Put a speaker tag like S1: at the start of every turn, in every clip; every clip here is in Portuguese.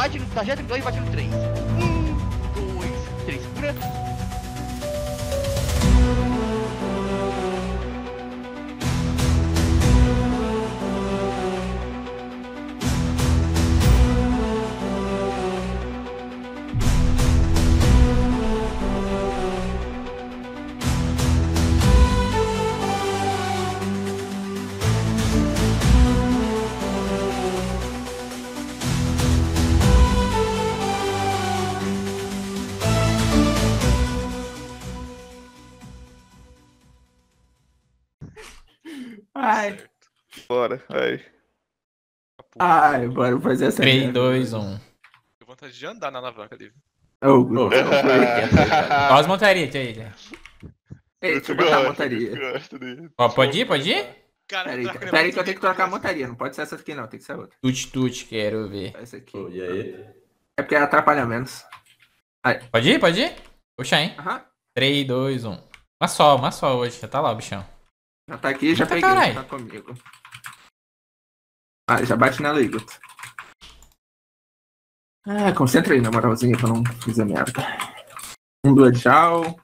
S1: bate no trajeto 2 e bate no 3. 1, 2, 3, segura.
S2: Ai.
S3: Bora, aí.
S2: Ai, bora fazer essa
S4: 3,
S2: merda.
S4: 2, 1.
S5: Tenho vontade de andar na alavanca ali.
S4: Qual as montarias aí?
S2: Deixa eu botar a montaria.
S4: Ó, pode ir?
S5: Cara,
S2: Peraí que eu tenho que trocar a montaria. Não pode ser essa aqui não, tem que ser outra.
S4: Tut, quero ver.
S2: Essa aqui.
S6: E aí?
S2: É porque atrapalha menos. Aí.
S4: Pode ir? Puxa, hein?
S2: Aham.
S4: 3, 2, 1. Uma só hoje, já tá lá o bichão.
S2: Já tá aqui, já
S4: Eita,
S2: peguei,
S4: carai.
S2: tá comigo. Ah, já bate nela aí, Guto. Ah, concentra aí na moralzinha pra não fazer merda. Bloodjal.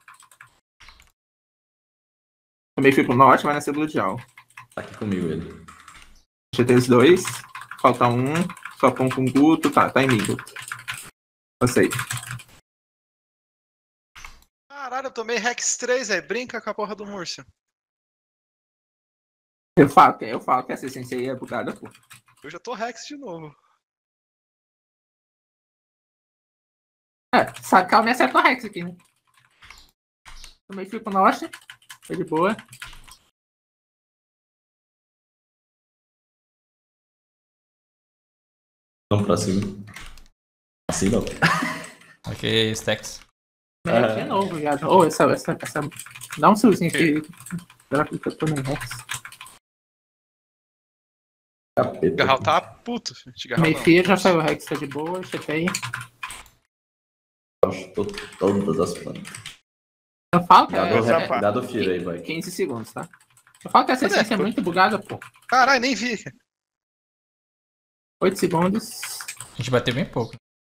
S2: Também fui pro norte, vai nascer Bloodjal.
S6: Tá aqui comigo ele.
S2: GT os dois. Falta um. Só pão com Guto. Tá em mim, Guto. Passei.
S5: Caralho, eu tomei Rex 3, velho. Brinca com a porra do Múrcio.
S2: Eu falo que essa essência aí é bugada, pô.
S5: Eu já tô Rex de novo.
S2: Só que ela me acerta o Rex aqui, né? Também fui pro norte. Foi de boa.
S6: Vamos pra cima. Assim não.
S4: Ok, Stacks.
S2: De novo, viado. Ô, essa. Dá um silzinho aqui. Será que eu tô no Rex?
S5: Garral tá puto, filho.
S2: Meio já saiu o Rex, tá de boa. Chetei.
S6: Todas as plantas.
S2: Eu falo que
S6: Dá do Fira aí, vai.
S2: 15 segundos, tá? Eu falo que essa essência é muito bugada, pô.
S5: Caralho, nem vi.
S2: 8 segundos.
S4: A gente bateu bem pouco.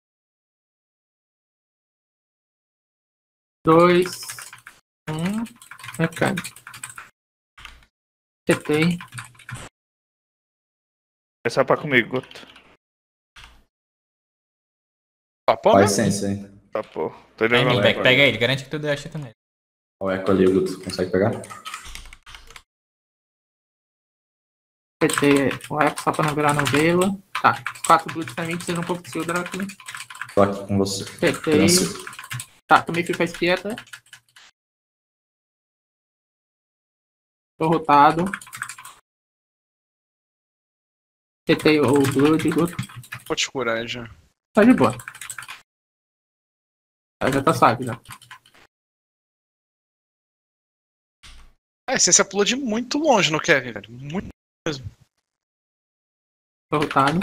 S2: 2, 1. Mecânico. Chetei.
S3: É só pra comigo, Guto.
S5: Papão,
S6: Vai
S5: né?
S6: essência, hein?
S3: Tá, pô. Tô
S4: Aí,
S3: jogando.
S4: pega ele, garante que tu deu a chita nele.
S6: Olha o eco ali, Guto. Consegue pegar?
S2: Chetei o Rex só pra não virar novela. Tá. 4 Bloods pra mim, precisa um pouco de seu Drácula.
S6: Tô aqui com você.
S2: Chetei. Tá, também fui pra esquerda. Tô rotado. Chetei o Blood, Guto.
S5: Vou te curar aí já.
S2: Tá de boa. Já tá suave, já.
S5: A essência pulou de muito longe no Kevin, velho. Muito mesmo.
S2: Tô rotado.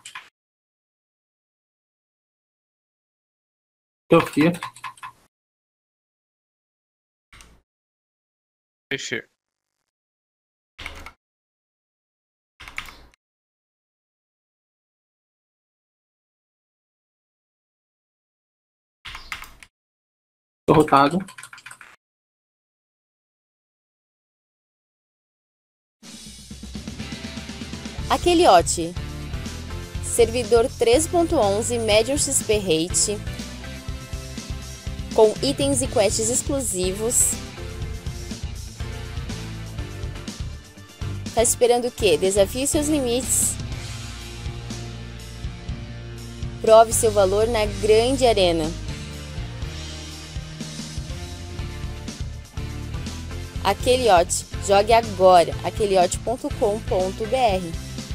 S2: Sofia.
S5: Feio.
S2: Tô rotado.
S7: Aqueliote. Servidor 3.11, médio XP rate. Com itens e quests exclusivos. Tá esperando o quê? Desafie seus limites. Prove seu valor na grande arena. Aqueliote. Jogue agora. aqueliote.com.br.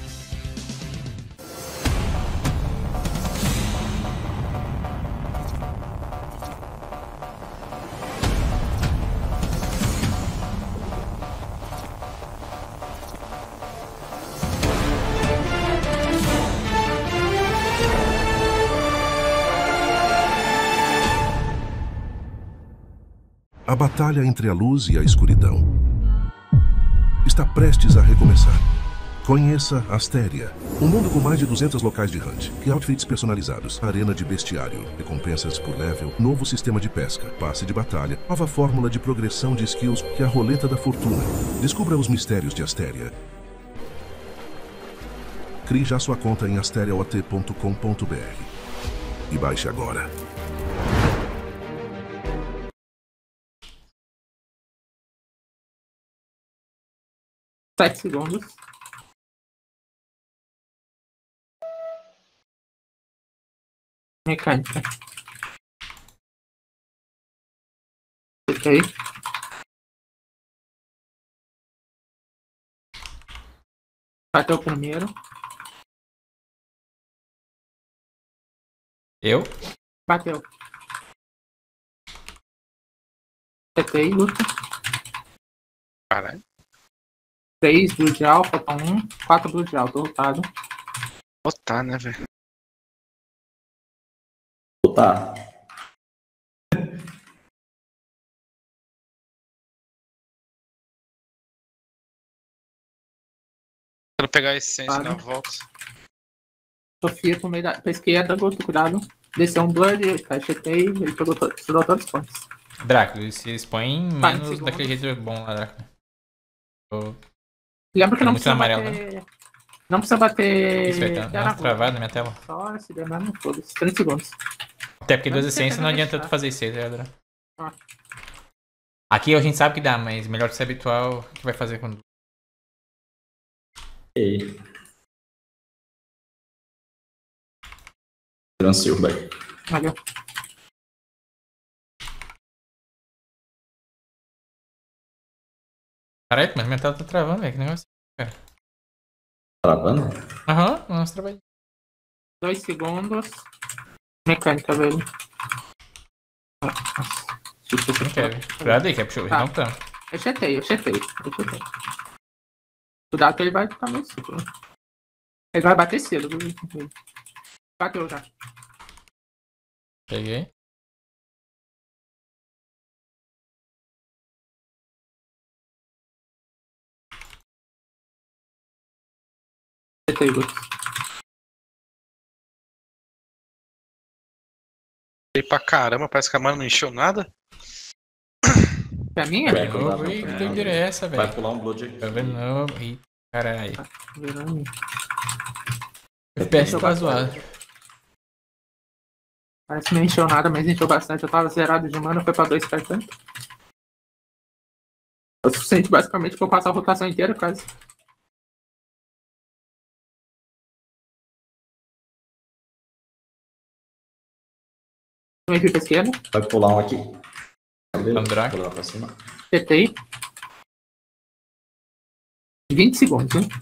S8: A batalha entre a luz e a escuridão está prestes a recomeçar. Conheça Astéria, um mundo com mais de 200 locais de hunt e outfits personalizados, arena de bestiário, recompensas por level, novo sistema de pesca, passe de batalha, nova fórmula de progressão de skills e a roleta da fortuna. Descubra os mistérios de Astéria. Crie já sua conta em asteriaot.com.br e baixe agora.
S2: Sete segundos. Mecânica. Ok. Bateu o primeiro.
S4: Eu?
S2: Bateu. Acertei, luta.
S5: Caralho.
S2: 3 blue de alfa, faltam 1. 4 blue de alfa, derrotado.
S5: Botar, né, velho?
S6: Tá.
S5: Quero pegar a essência
S2: Vale.
S5: na volta.
S2: Sofia pro meio pra esquerda, Guto, cuidado. Desceu um blood, cachetei, ele pegou tirou todos os pontos.
S4: Drácula, se expõe
S2: Vai,
S4: menos
S2: segundo.
S4: daquele jeito bom lá, Drácula.
S2: Lembra que não
S4: Muito
S2: precisa
S4: amarelo,
S2: bater... Não precisa bater...
S4: Isso vai dar uma
S2: Aragorn.
S4: travada na minha tela.
S2: Só se der mais, não foda-se. 30 segundos.
S4: Até porque
S2: Não
S4: 2
S2: precisa
S4: essências não adianta
S2: deixar.
S4: tu fazer 6, né, Drácula?
S2: Ah.
S4: Aqui a gente sabe que dá, mas melhor ser habitual que vai fazer quando.
S6: Ei. Transil, velho.
S2: Valeu.
S4: Caralho, mas minha tela tá travando, velho. Que negócio.
S6: Travando?
S4: Aham, nossa, trabalho.
S2: 2 segundos. Mecânica, velho.
S4: Não quero. Cuidado aí, que é puxou.
S2: Tá.
S4: Não tá.
S2: Eu chetei. Cuidado que ele vai ficar meio suco. Ele vai bater cedo. Viu? Bateu já.
S4: Peguei.
S2: Chetei, Guto.
S5: Dei pra caramba, parece que a mana não encheu nada.
S2: Pra mim,
S6: Vai,
S2: é?
S6: quando dá
S4: Ui, que
S6: pra-
S4: doideira é essa,
S6: Vai
S4: velho?
S6: pular um blood aqui.
S4: Tá vendo? Não. Ih, caralho.
S2: Virou.
S4: FPS tá zoado.
S2: Parece que não encheu nada, mas encheu bastante. Eu tava zerado de mana, foi pra 2 cartões. É o suficiente basicamente pra eu passar a rotação inteira, quase. Meio pra esquerda.
S6: Vai pular um aqui. Beleza?
S4: Andrade.
S6: Pular pra cima.
S2: Acertei. 20 segundos, hein?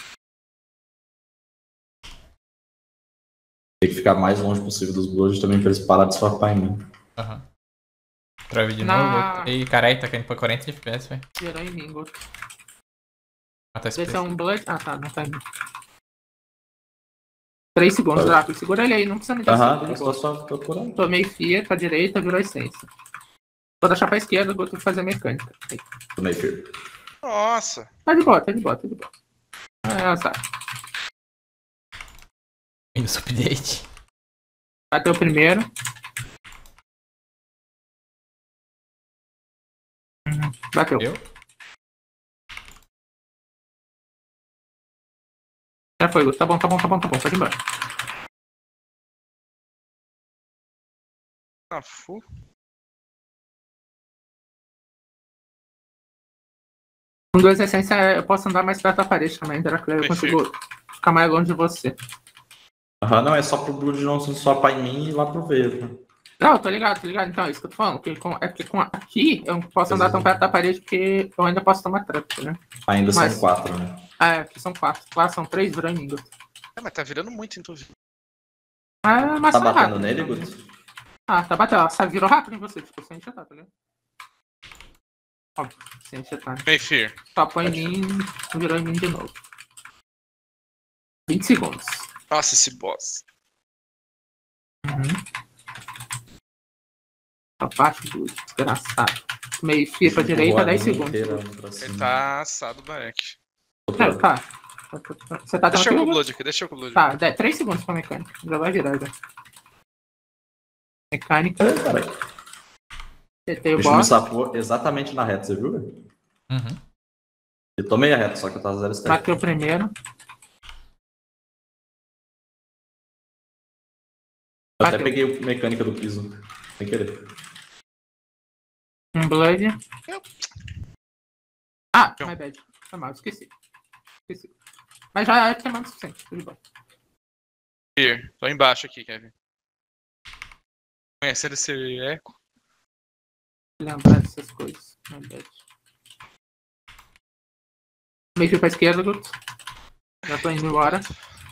S6: Tem que ficar mais longe possível dos bloods também pra eles pararem de swapar em mim.
S4: Aham. Trave de
S2: Na-
S4: novo. Ih, caralho, tá caindo pra 40 FPS, velho.
S2: Virou em mim, Guto.
S4: Mata esse
S2: Esse é
S4: preço.
S2: um blood. Ah, tá, não tá em mim. 3 segundos, Drácula. Segura ele aí, não precisa me dar
S6: Aham,
S2: cinco,
S6: eu
S2: de
S6: tô
S2: boa.
S6: só procurando.
S2: Tomei FIA pra direita, virou essência. Vou deixar pra esquerda, Guto fazer mecânica. Aí.
S6: Tomei firme.
S5: Nossa.
S2: Tá de boa, tá de boa, tá de boa. É, azar.
S4: Windows Update.
S2: Bateu o primeiro. Bateu.
S4: Eu?
S2: Já foi, Guto. Tá bom. Pode ir embora.
S5: Ah, fu.
S2: Com 2 essências eu posso andar mais perto da parede também, Drácula. Eu consigo ficar mais longe de você.
S6: Aham, não, é só pro blood não se swapar em mim e ir lá pro V. Né?
S2: Não, tô ligado. Então, é isso que eu tô falando. Porque aqui eu não posso andar tão perto da parede porque eu ainda posso tomar trap, né?
S6: Ainda
S2: Mas-
S6: são 4, né?
S2: Aqui são 4. Lá são 3 Vranin, Guto.
S5: É, mas tá virando muito, então.
S2: Mas
S6: Tá
S2: foi
S6: batendo
S2: rápido,
S6: nele,
S2: então.
S6: Guto?
S2: Ah, tá batendo. Ela virou rápido em você, tipo, sem enxetar, tá ligado? Óbvio, sem enxetar.
S5: Mayfair.
S2: Só põe em mim, virou em mim de novo. 20 segundos.
S5: Nossa, esse boss.
S2: Abaixo do desgraçado. Meio fia pra direita, 10 segundos.
S6: Inteira pra
S5: Ele
S6: cima.
S5: tá assado, Barek.
S2: É, tá. Você tá
S5: Deixa eu com o
S2: tranquilo?
S5: Blood aqui, deixa eu com o Blood.
S2: Tá, 3 segundos pra mecânica. Já vai virar já. Mecânica.
S6: Peraí.
S2: Tetei o
S6: O bicho me
S2: boss.
S6: sapou exatamente na reta, você viu, velho?
S4: Uhum.
S6: Eu tomei a reta, só que eu tava 0 stack.
S2: Bateu o primeiro.
S6: Eu até
S2: bateu.
S6: peguei a mecânica do piso. Sem querer.
S2: Um Blood. Ah, my bad. Foi mal, esqueci. Mas já é chamado o suficiente. Tudo de bom.
S5: Here. Tô embaixo aqui, Kevin. Conhecendo esse eco?
S2: Lembrar dessas coisas. My bad. Meio pra esquerda, Guto. Já tô indo embora.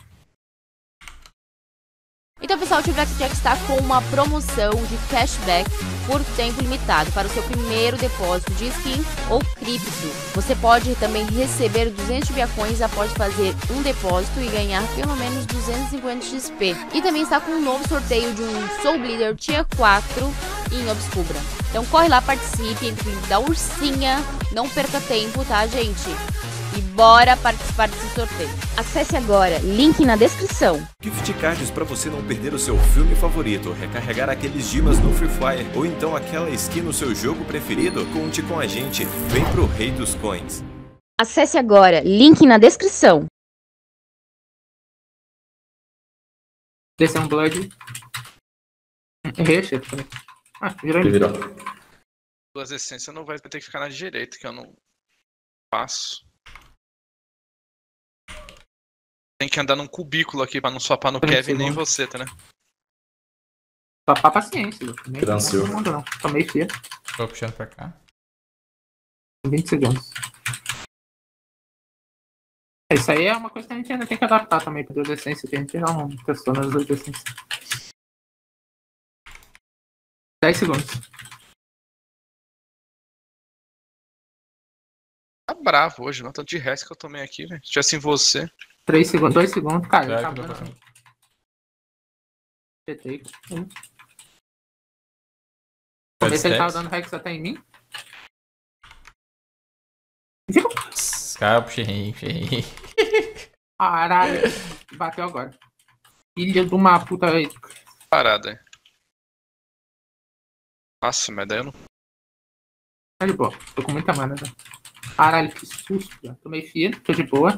S7: Então, pessoal, o Tio Blackjack está com uma promoção de cashback por tempo limitado para o seu primeiro depósito de skin ou cripto. Você pode também receber 200 biacões após fazer um depósito e ganhar pelo menos 250 XP. E também está com um novo sorteio de um Soul Bleeder Tier 4 em Obscura. Então corre lá, participe, entre o link da ursinha, não perca tempo, tá, gente? E bora participar desse sorteio. Acesse agora, link na descrição.
S9: Gift cards para você não perder o seu filme favorito, recarregar aqueles gemas no Free Fire ou então aquela skin no seu jogo preferido, conte com a gente. Vem pro Rei dos Coins.
S7: Acesse agora, link na descrição.
S2: Desceu um Blood. Errei, chefe. Ah, virou
S6: Ele
S2: ele.
S6: virou.
S5: Duas essências não vai ter que ficar na direita, que eu não faço. Tem que andar num cubículo aqui pra não swapar no Kevin nem você, tá, né?
S2: Só pra paciência, Guto. Nem
S6: Transil.
S2: todo mundo não. Tomei fio.
S4: Tô puxando pra cá.
S2: 20 segundos. Isso aí é uma coisa que a gente ainda tem que adaptar também para adolescência, que a gente não testou nas adolescências. 10 segundos.
S5: Tá bravo hoje, não? Tanto de resto que eu tomei aqui, velho. Se tivesse em você.
S2: 3 segundos, 2 segundos, cara.
S4: Será
S2: Tá
S4: que eu tô
S2: vendo?
S4: passando?
S2: Tetei. Vamos ver se ele tava dando Rex até em mim.
S4: Cara, eu puxei.
S2: Caralho. Bateu agora. Filha de uma puta.
S5: Parada, hein? Nossa, mas daí eu não.
S2: Tá de boa. Tô com muita mana, né? Caralho, que susto. Já. Tomei fio, tô de boa.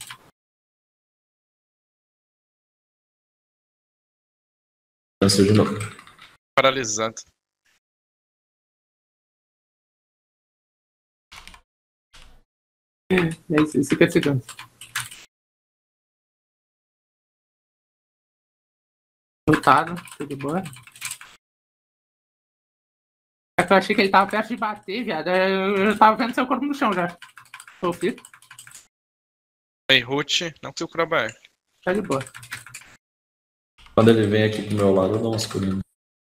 S6: Cansou de novo.
S5: Paralisado.
S2: É isso, 50 segundos. Lutado, tô de boa. É que eu achei que ele tava perto de bater, viado. Eu tava vendo seu corpo no chão já. Tô fio.
S5: Ei, Ruth, não consigo curar Baer.
S2: Tá de boa.
S6: Quando ele vem aqui do meu lado, eu dou umas pulinhas.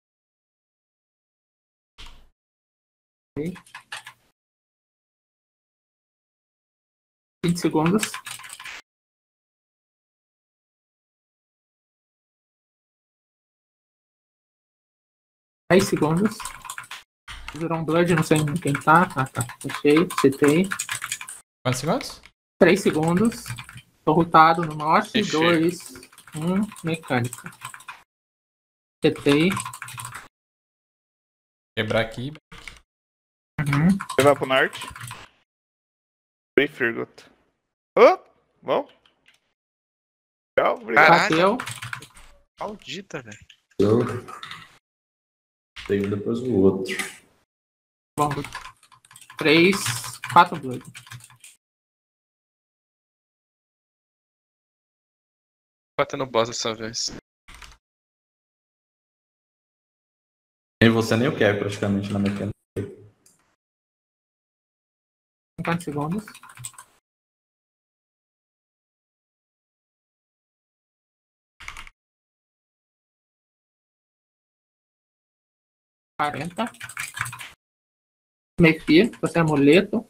S2: Ok. 20 segundos. Dez segundos. Virou um Blood, não sei quem tá. Ah, tá. Fechei, setei.
S4: Quantos segundos?
S2: 3 segundos. Tô rotado no norte.
S5: Fechei.
S2: 2, 1, mecânica. Setei.
S4: Quebrar aqui.
S2: Uhum.
S3: Você vai pro norte. Bem, Firgot. Oh, bom. Tchau, obrigado.
S5: Caralho.
S2: Bateu.
S5: Maldita, velho.
S6: Eu tenho depois o outro.
S2: Bom. 3, 4 Blood.
S5: Batendo boss dessa vez.
S6: Nem você nem eu quero praticamente na mecânica.
S2: 50 segundos. Quarenta. Meio fio, você é amuleto.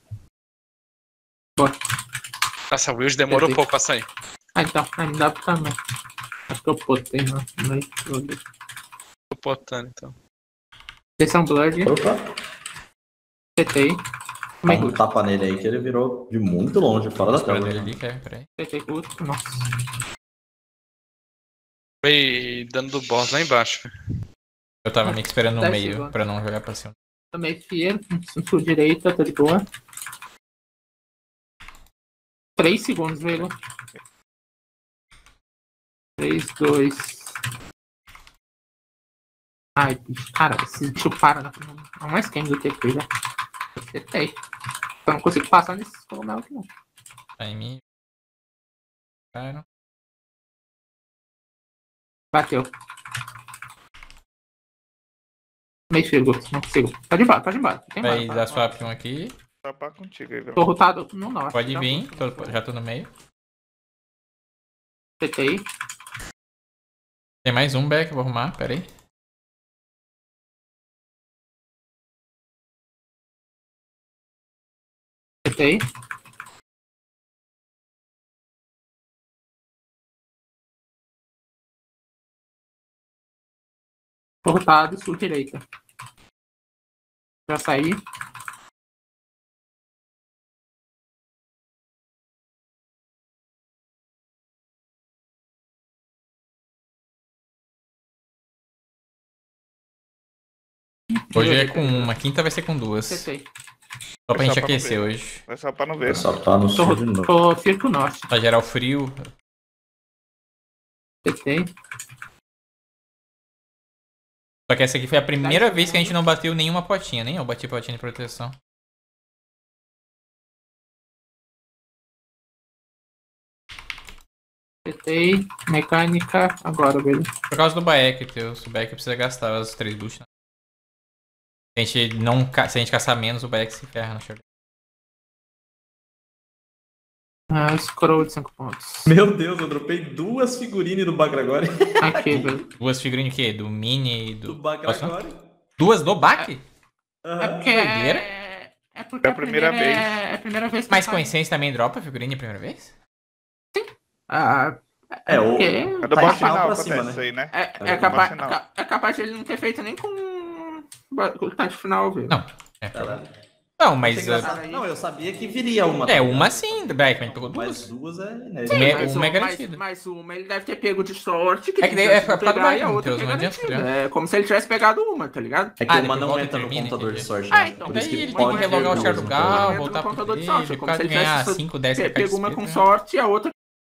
S2: Boa.
S5: Nossa, o Wills demorou um pouco pra sair.
S2: Ah, então, não dá pra também. Acho que eu botei no meio.
S5: Tô botando, então.
S2: Esse é um Blood.
S6: Opa!
S2: Setei.
S6: Dá um tapa nele aí que ele virou de muito longe, fora da
S4: Espera
S6: tela.
S4: dele ali, Kevin, peraí.
S2: Acertei com o outro. Nossa.
S5: Foi dano do boss lá embaixo.
S4: Eu tava meio que esperando no
S2: 10
S4: meio,
S2: segundos.
S4: pra não jogar pra cima.
S2: Tomei fear. Sul direita, tá de boa. 3 segundos, velho. 3, 2. Ai, bicho, cara, esse bicho para na é mais quem do TP já. Acertei. Eu não consigo passar nesses cogumelos aqui não.
S4: Time. Cara.
S2: Bateu. Meio chego, não consigo. Tá de embora, tá de embora. Tem
S4: Vai
S2: embora,
S4: dar
S2: tá.
S4: swap 1 aqui.
S3: Tapar contigo aí, velho.
S2: Tô rotado no norte.
S4: Pode
S2: tá?
S4: vir, já tô no meio.
S2: Acertei.
S4: Tem mais um back, vou arrumar, pera aí.
S2: Acertei. Tô rotado, sul direita. Já saí.
S4: Hoje é com uma, quinta vai ser com duas. Só
S2: Acertei.
S4: pra gente
S3: Só pra não
S4: aquecer
S3: ver.
S4: hoje.
S3: Vai só pra não ver.
S6: É só tá no sul de novo.
S2: Tô circo norte.
S4: Pra gerar o frio.
S2: Acertei.
S4: Só que essa aqui foi a primeira vez que a gente não bateu nenhuma potinha. Nem eu bati potinha de proteção.
S2: Acertei. Mecânica. Agora, velho.
S4: Por causa do Baek, o Baek precisa gastar as 3 buchas. Se a gente caçar menos, o Baek se ferra no short.
S2: Scroll de 5 pontos.
S6: Meu Deus, eu dropei 2 figurines do Bagragori.
S2: Aqui, velho.
S4: Duas figurinhas o quê? Do Mini e do...
S6: Do Bagragori.
S4: Duas do Bak?
S2: É porque
S4: doideira.
S2: é porque
S3: É a primeira vez.
S2: É a primeira vez que
S4: Mas
S2: eu
S4: com
S2: faço.
S4: essência também dropa a figurinha a primeira vez?
S2: Ah,
S6: É, o.
S2: porque
S3: É do
S6: Tá
S3: boss
S6: em final
S3: final
S6: pra
S3: acontece
S6: cima,
S3: isso aí, né?
S2: é
S3: do
S2: capaz,
S3: boss final.
S2: é capaz de ele não ter feito nem com o touch final, velho.
S4: Não. É.
S6: Caralho.
S4: Não, mas...
S6: Achei engraçado. Não, eu sabia que viria uma.
S4: É, uma sim, Baek, mas pegou
S6: Mas
S4: duas.
S6: 2 é inédito.
S4: Sim,
S2: Mas
S4: uma é
S2: mas,
S4: garantida.
S2: mas uma ele deve ter pego de sorte. Que
S4: É que
S2: tem
S4: daí é
S2: chance de
S4: por causa do
S2: pegar, e a
S4: Baek,
S2: outra
S4: Deus,
S2: que é
S4: não adianta
S2: garantida.
S4: criar.
S2: É como se ele tivesse pegado uma, tá ligado?
S6: É que
S4: Ah,
S6: uma
S4: depois
S6: não
S4: volta e
S6: entra no
S4: termina,
S6: contador de
S4: entendi.
S6: sorte.
S2: Ah,
S6: né?
S2: então,
S6: Por isso
S4: Daí
S6: que
S4: ele
S6: pode
S4: tem que
S6: ter
S4: relogar o
S6: duas,
S4: share do
S6: então.
S4: carro,
S2: Entra
S4: voltar
S2: no
S4: pro
S2: contador de
S4: trade,
S2: sorte,
S4: o
S2: como
S4: cara
S2: se ele
S4: ganhar
S2: tivesse
S4: 5, 10
S2: pega uma com
S4: né?
S2: sorte e a outra.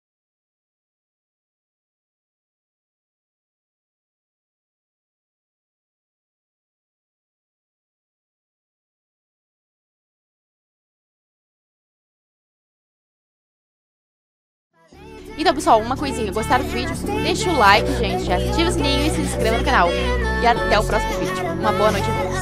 S7: Então, pessoal, uma coisinha. Gostaram do vídeo? Deixa o like, gente. Ativa o sininho e se inscreva no canal. E até o próximo vídeo. Uma boa noite a todos.